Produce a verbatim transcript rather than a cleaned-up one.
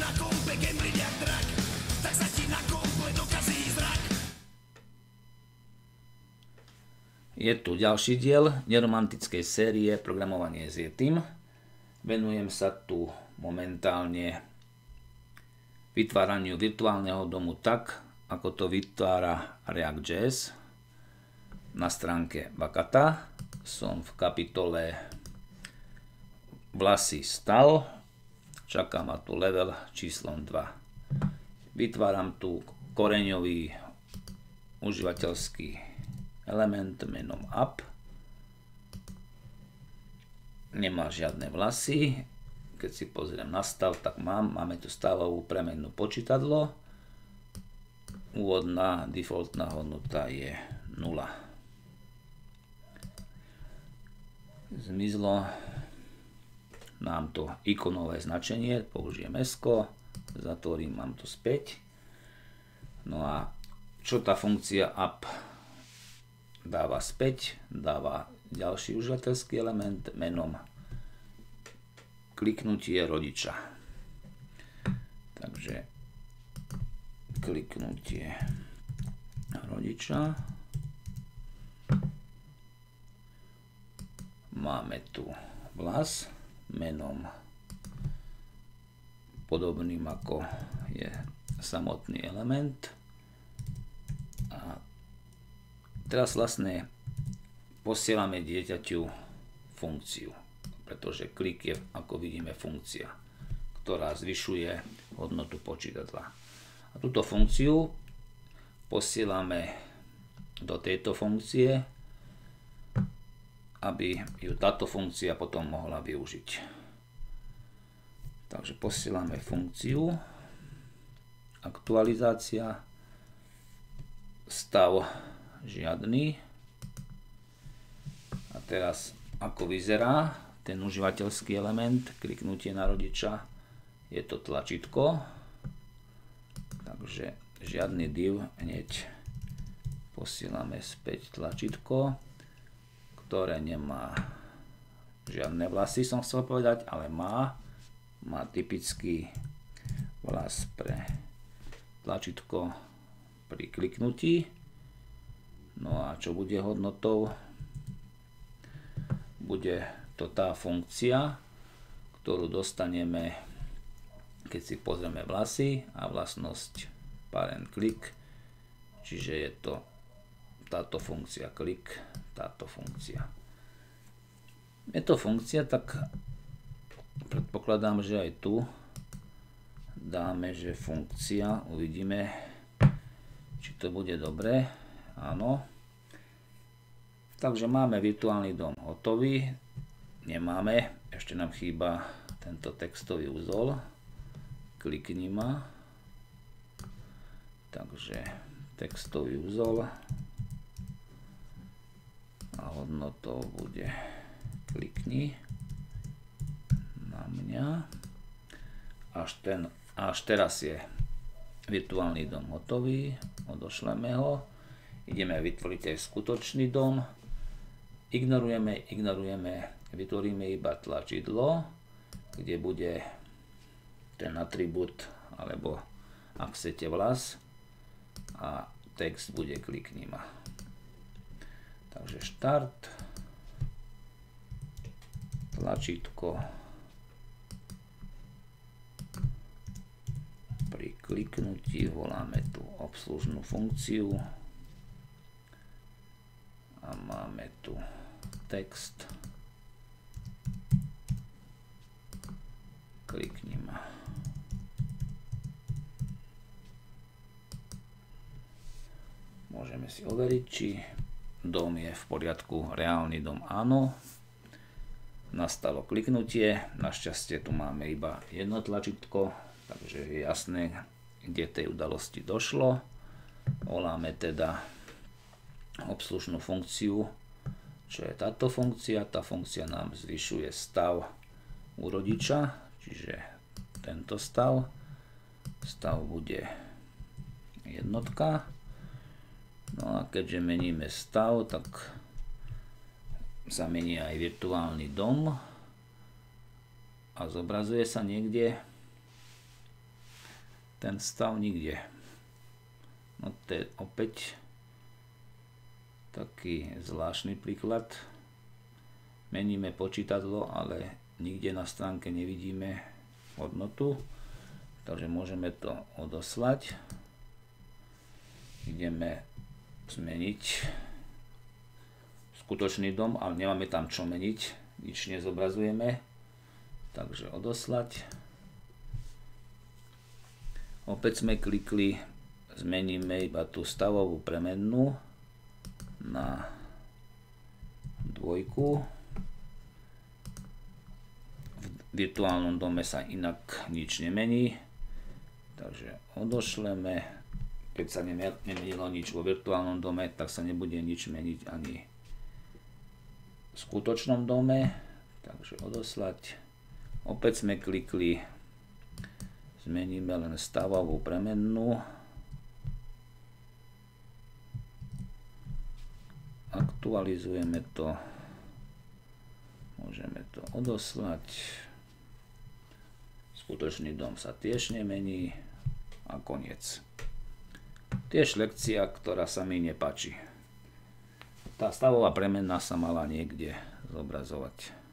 na kompe Cambridge jak drak, tak sa ti na komple dokazí zrak. Je tu ďalší diel neromantickej série Programovanie s Yetim. Venujem sa tu momentálne vytváraniu virtuálneho domu tak, ako to vytvára React.js. Na stránke Vakata som v kapitole Vlasy stav. Čaká ma tu level číslom dva. Vytváram tu koreňový užívateľský element menom app. Nemá žiadne vlasy. Keď si pozriem na stav, tak mám. Máme tu stavovú premennú počítadlo. Úvodná defaultná hodnota je nula. Zmizlo nám to ikonové značenie, použijem esko, zatvorím, mám to späť. No a čo tá funkcia app dáva späť? Dáva ďalší užívateľský element menom kliknutie rodiča. Takže kliknutie rodiča. Máme tu vlas menom podobným ako je samotný element. A teraz vlastne posielame dieťaťu funkciu, pretože klik je, ako vidíme, funkcia, ktorá zvyšuje hodnotu počítadla. A túto funkciu posielame do tejto funkcie, aby ju táto funkcia potom mohla využiť. Takže posielame funkciu, aktualizácia, stav žiadny. A teraz ako vyzerá ten užívateľský element, kliknutie na rodiča, je to tlačítko, takže žiadny div, hneď posielame späť tlačítko, ktoré nemá žiadne vlasy, som chcel povedať, ale má, má typický vlas pre tlačítko pri kliknutí. No a čo bude hodnotou? Bude to tá funkcia, ktorú dostaneme, keď si pozrieme vlasy a vlastnosť parent click, čiže je to táto funkcia klik, táto funkcia. Je to funkcia, tak predpokladám, že aj tu dáme, že funkcia, uvidíme, či to bude dobré. Áno. Takže máme virtuálny dom hotový. Nemáme, ešte nám chýba tento textový úzol. Klikni ma. Takže textový úzol. A hodnotou bude klikni na mňa. Až, ten, až teraz je virtuálny dom hotový. Odošleme ho. Ideme vytvoriť aj skutočný dom. Ignorujeme, ignorujeme, vytvoríme iba tlačidlo, kde bude ten atribút, alebo ak chcete vlas, a text bude klikni ma. Takže štart, tlačítko, pri kliknutí voláme tu obslužnú funkciu a máme tu text, klikni ma. Môžeme si overiť, či dom je v poriadku, reálny dom áno. Nastalo kliknutie, našťastie tu máme iba jedno tlačítko, takže je jasné, kde tej udalosti došlo. Voláme teda obslužnú funkciu, čo je táto funkcia. Tá funkcia nám zvyšuje stav u rodiča, čiže tento stav. Stav bude jednotka. No a keďže meníme stav, tak sa mení aj virtuálny dom a zobrazuje sa niekde. ten stav nikde. No to je opäť taký zvláštny príklad. Meníme počítadlo, ale nikde na stránke nevidíme hodnotu, takže môžeme to odoslať. Ideme zmeniť skutočný dom, ale nemáme tam čo meniť, nič nezobrazujeme, takže odoslať. Opäť sme klikli, zmeníme iba tú stavovú premennú na dvojku. V virtuálnom dome sa inak nič nemení, takže odošleme. Keď sa nemenilo nič vo virtuálnom dome, tak sa nebude nič meniť ani v skutočnom dome, takže odoslať. Opäť sme klikli, zmeníme len stavovú premennú. Aktualizujeme to, môžeme to odoslať. Skutočný dom sa tiež nemení a koniec. Tiež lekcia, ktorá sa mi nepáči. Tá stavová premenná sa mala niekde zobrazovať.